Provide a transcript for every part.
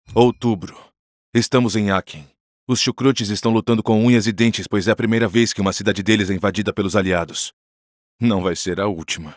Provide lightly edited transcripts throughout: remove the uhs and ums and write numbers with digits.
Outubro. Estamos em Aachen. Os chucrutes estão lutando com unhas e dentes, pois é a primeira vez que uma cidade deles é invadida pelos aliados. Não vai ser a última.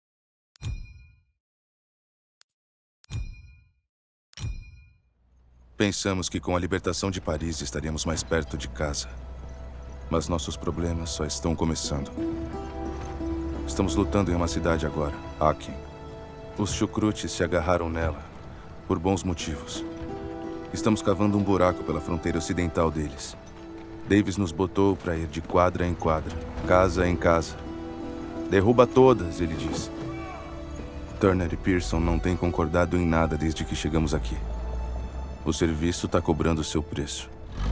Pensamos que com a libertação de Paris estaríamos mais perto de casa. Mas nossos problemas só estão começando. Estamos lutando em uma cidade agora, Aachen. Os chucrutes se agarraram nela, por bons motivos. Estamos cavando um buraco pela fronteira ocidental deles. Davis nos botou para ir de quadra em quadra, casa em casa. Derruba todas, ele diz. Turner e Pearson não têm concordado em nada desde que chegamos aqui. O serviço está cobrando seu preço.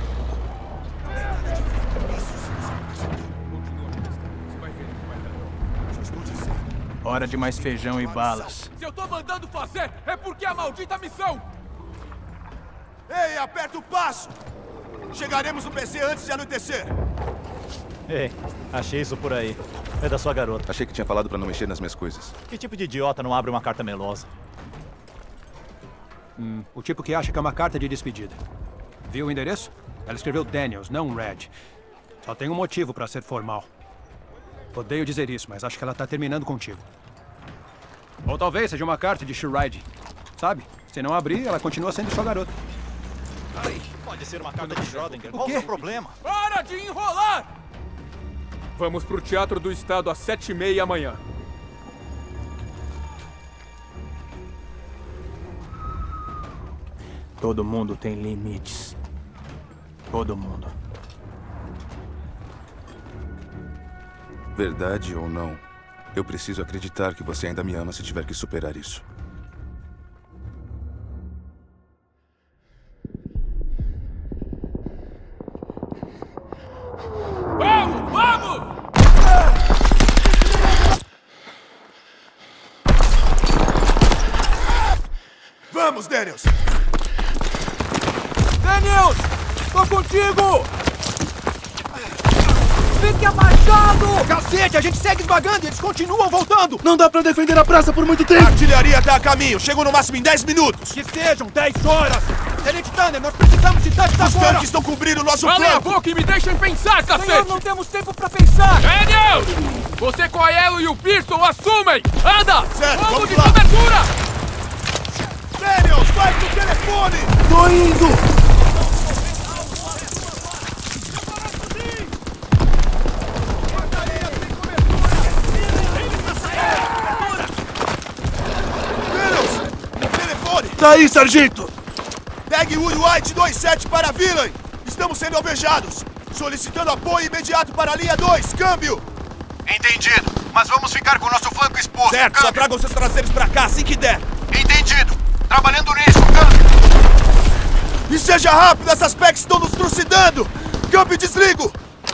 Hora de mais feijão e balas. Se eu tô mandando fazer, é porque é a maldita missão! Ei, aperta o passo! Chegaremos no PC antes de anoitecer. Ei, achei isso por aí. É da sua garota. Achei que tinha falado para não mexer nas minhas coisas. Que tipo de idiota não abre uma carta melosa? O tipo que acha que é uma carta de despedida. Viu o endereço? Ela escreveu Daniels, não Red. Só tem um motivo para ser formal. Odeio dizer isso, mas acho que ela tá terminando contigo. Ou talvez seja uma carta de Shiride. Sabe? Se não abrir, ela continua sendo sua garota. Ai, pode ser uma carta de Schrödinger. Qual o seu problema? Para de enrolar! Vamos pro Teatro do Estado às 7h30 amanhã. Todo mundo tem limites. Todo mundo. Verdade ou não, eu preciso acreditar que você ainda me ama se tiver que superar isso. Vamos! Vamos! Vamos, Daniels! Daniels! Tô contigo! Fique abaixado! Cacete, a gente segue esmagando e eles continuam voltando! Não dá pra defender a praça por muito tempo! A artilharia tá a caminho! Chego no máximo em 10 minutos! Que sejam 10 horas! Tenente Turner, nós precisamos de tanques Os agora! tanques estão cobrindo o nosso Cala a flanco! boca e me deixem pensar, Senhor, cacete! não temos tempo pra pensar! Daniels! Você, Coelho e o Pearson assumem! Anda! Certo, Fogo vamos de lá. cobertura! Daniels, vai pro telefone! Tô indo! Tá aí, sargento! Pegue o White 27 para Villain! Estamos sendo alvejados! Solicitando apoio imediato para a linha 2, câmbio! Entendido, mas vamos ficar com o nosso flanco exposto. Certo, só câmbio. tragam seus traseiros pra cá assim que der! Entendido, trabalhando nisso, câmbio. E seja rápido, essas PECs estão nos trucidando! Câmbio, desligo!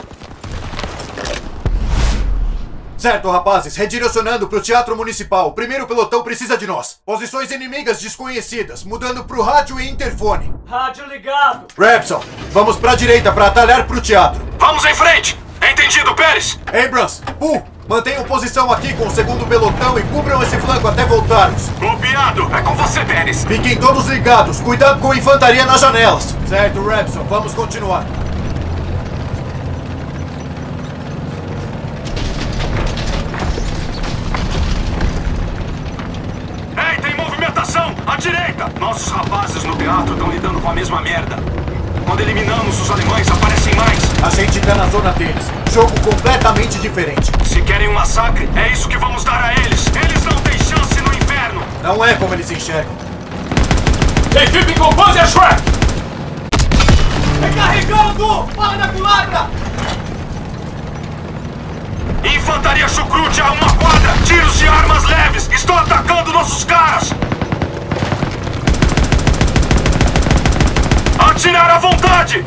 Certo, rapazes, redirecionando pro Teatro Municipal. O primeiro pelotão precisa de nós. Posições inimigas desconhecidas, mudando pro rádio e interfone. Rádio ligado! Repson, vamos pra direita pra atalhar pro teatro. Vamos em frente! Entendido, Pérez! Abrams, Bull, mantenham posição aqui com o segundo pelotão e cubram esse flanco até voltarmos. Copiado! É com você, Pérez! Fiquem todos ligados, cuidado com a infantaria nas janelas. Certo, Repson, vamos continuar. Ei, tem movimentação! À direita! Nossos rapazes no teatro estão lidando com a mesma merda. Quando eliminamos os alemães, aparecem mais. A gente tá na zona deles. Jogo completamente diferente. Se querem um massacre, é isso que vamos dar a eles. Eles não têm chance no inferno. Não é como eles enxergam. Equipe com Panzerschreck! Recarregando! Bala na culatra! Infantaria chucrute a uma quadra! Tiros de armas leves! Estão atacando nossos caras! Atirar à vontade!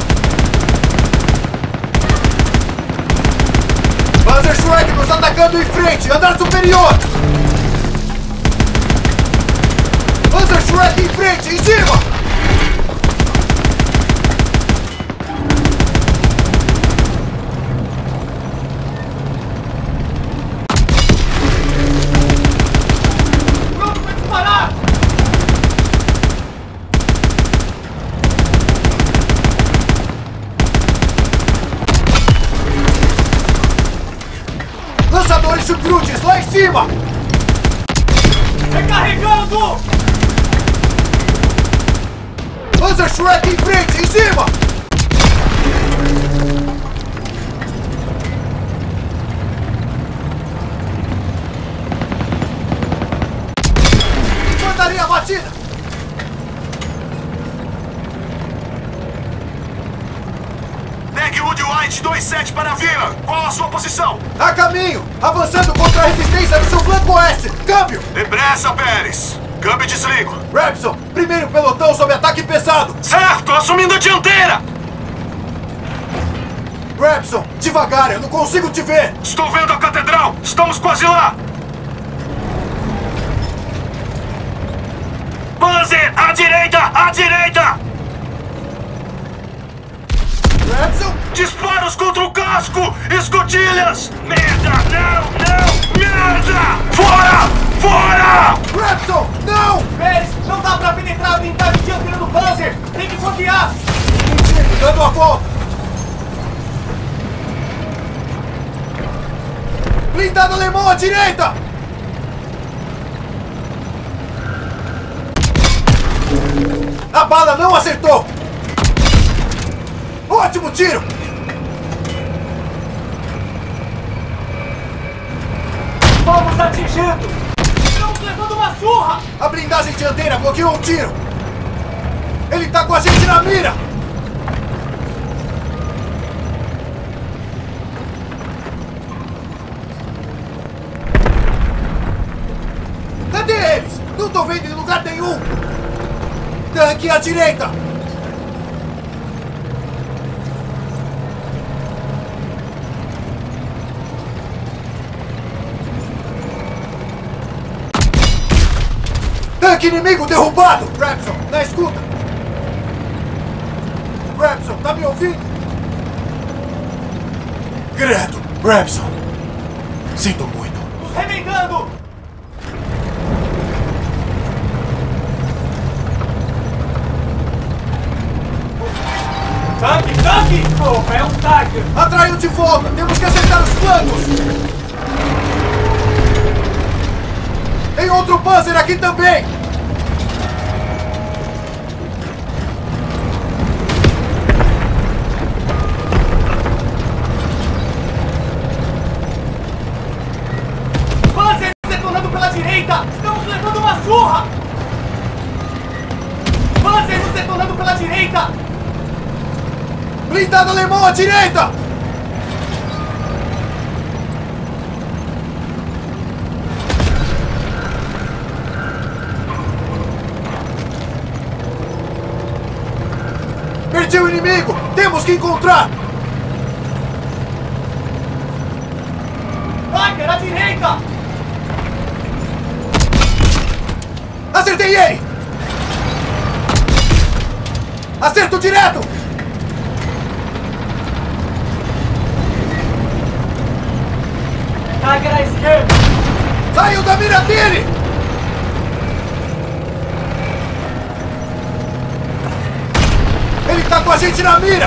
Panzerschreck nos atacando em frente! Andar superior! Panzerschreck em frente! Em cima! cima! Recarregando! Panzer Shrek em frente, em cima! Infantaria batida! Dagwood White 27 para a vila. Qual a sua posição? A caminho! Avançando contra a resistência no seu flanco oeste! Câmbio! Depressa, Pérez. Câmbio e desligo. Rapson, primeiro pelotão sob ataque pesado! Certo, assumindo a dianteira. Rapson, devagar, eu não consigo te ver! Estou vendo a catedral. Estamos quase lá. Panzer, à direita, à direita. Rapson! Disparos contra o casco! Escotilhas! Merda! Não! Não! Merda! Fora! Fora! Rapson, não! Pérez, não dá pra penetrar a blindagem dianteira do Panzer! Tem que bloquear! Entendido, dando a volta! Blindado alemão à direita! A bala não acertou! Ótimo tiro! Vamos atingindo! Estamos levando uma surra! A blindagem dianteira bloqueou um tiro! Ele tá com a gente na mira! Cadê eles? Não tô vendo em lugar nenhum! Tanque à direita! Tanque inimigo derrubado! Rapson, na escuta! Rapson, tá me ouvindo? Credo! Rapson! Sinto muito! Nos remendando! Tanque, tanque! Porra, é um Tiger! Atraiu de volta! Temos que acertar os flancos! Tem outro Panzer aqui também! Panzer detonando pela direita! Estamos levando uma surra! Panzer nos detonando pela direita! Blindado alemão à direita! Perdi o inimigo! Temos que encontrar! Tiger, à direita! Acertei ele! Acerto direto! Tiger à esquerda! Saiu da mira dele! Ele tá com a gente na mira!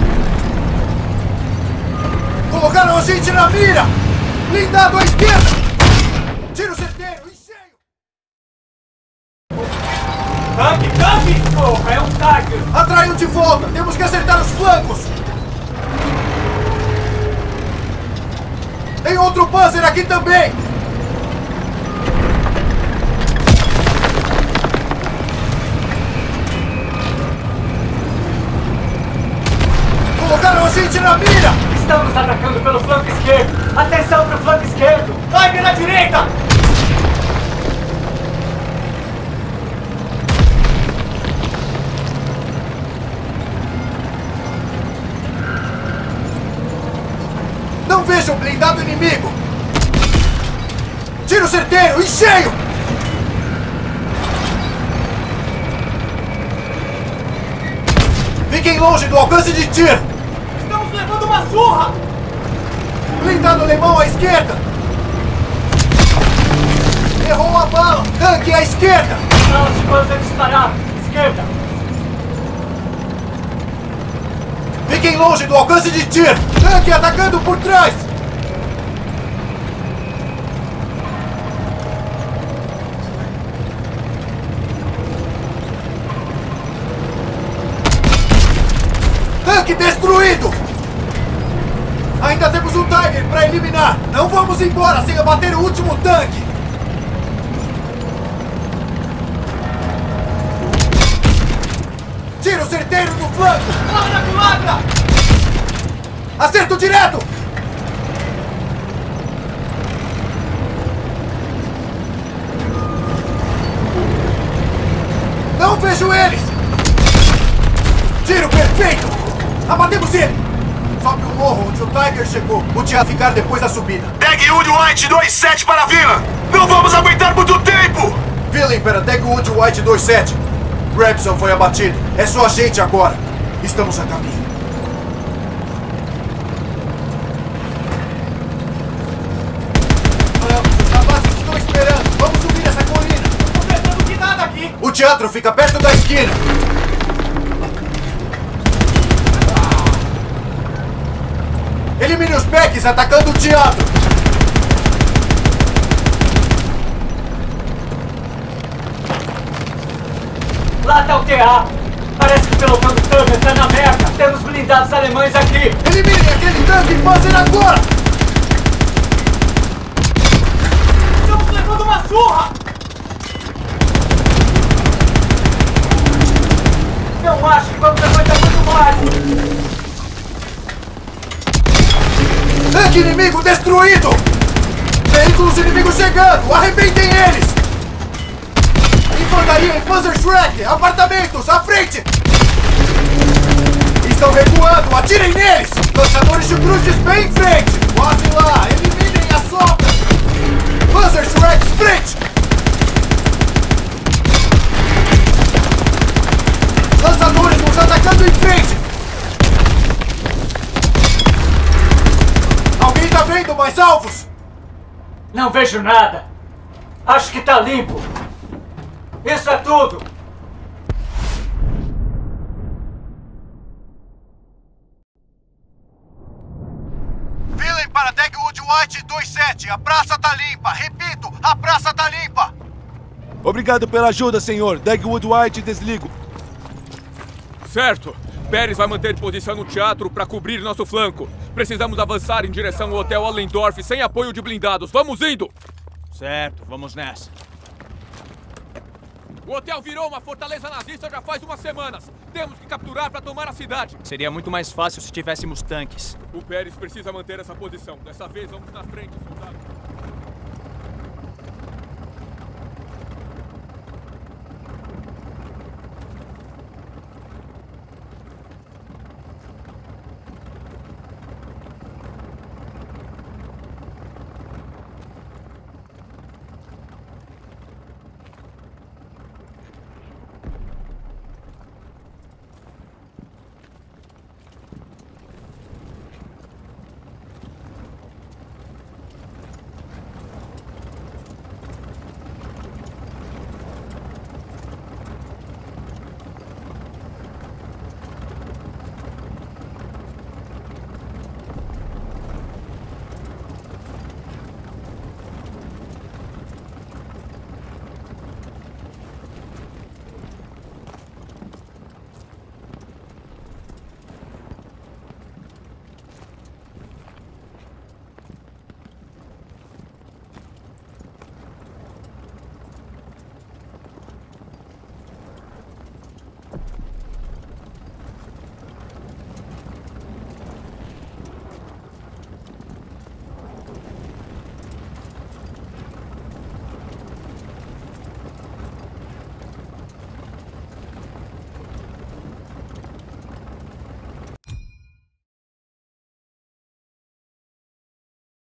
Colocaram a gente na mira! Blindado à esquerda! Tiro certeiro, em cheio! Tanque, tanque! Porra, é um Tiger! Atraiu de volta! Temos que acertar os flancos! Tem outro Panzer aqui também! Colocaram a gente na mira! Estamos atacando pelo flanco esquerdo! Atenção pro flanco esquerdo! Tiger à direita! Não vejo o blindado inimigo! Tiro certeiro, em cheio! Fiquem longe do alcance de tiro! Estamos levando uma surra! Blindado alemão à esquerda! Errou a bala! Tanque à esquerda! Balas de Panzer disparado! Esquerda! Fiquem longe do alcance de tiro! Tanque atacando por trás! Ainda temos um Tiger para eliminar! Não vamos embora sem abater o último tanque! Tiro certeiro no flanco! Ladra com ladra! Acerto direto! Não vejo eles! Tiro perfeito! Abatemos ele! Sobe o morro onde o Tiger chegou. O dia ficar depois da subida. Dagwood White 27 para a vila! Não vamos aguentar muito tempo! Villain para Dagwood White 27. Rabson foi abatido. É só a gente agora. Estamos a caminho. Vamos, os rapazes estão esperando. Vamos subir essa colina. Não tô vendo que nada aqui. O teatro fica perto da esquina. Elimine os Becks atacando o teatro. Lá tá o TA. Parece que o pelotão do Turner tá na merda. Temos blindados alemães aqui. Eliminem aquele tanque Panzer agora! Estamos levando uma surra! Não acho que vamos aguentar muito mais. Tanque inimigo destruído! Veículos inimigos chegando! Arrebentem eles! Infantaria em Panzer Shrek! Apartamentos! À frente! Estão recuando! Atirem neles! Lançadores de cruzes bem em frente! Quase lá! Eliminem as sobras! Panzer Shrek, frente! Lançadores nos atacando em frente! Alguém tá vendo mais alvos? Não vejo nada. Acho que tá limpo. Isso é tudo. Villain para Dagwood White 27. A praça tá limpa. Repito, a praça tá limpa. Obrigado pela ajuda, senhor. Dagwood White, desligo. Certo. Pérez vai manter posição no teatro para cobrir nosso flanco. Precisamos avançar em direção ao Hotel Allendorf sem apoio de blindados. Vamos indo! Certo, vamos nessa. O hotel virou uma fortaleza nazista já faz umas semanas. Temos que capturar para tomar a cidade. Seria muito mais fácil se tivéssemos tanques. O Pérez precisa manter essa posição. Dessa vez vamos na frente, soldado.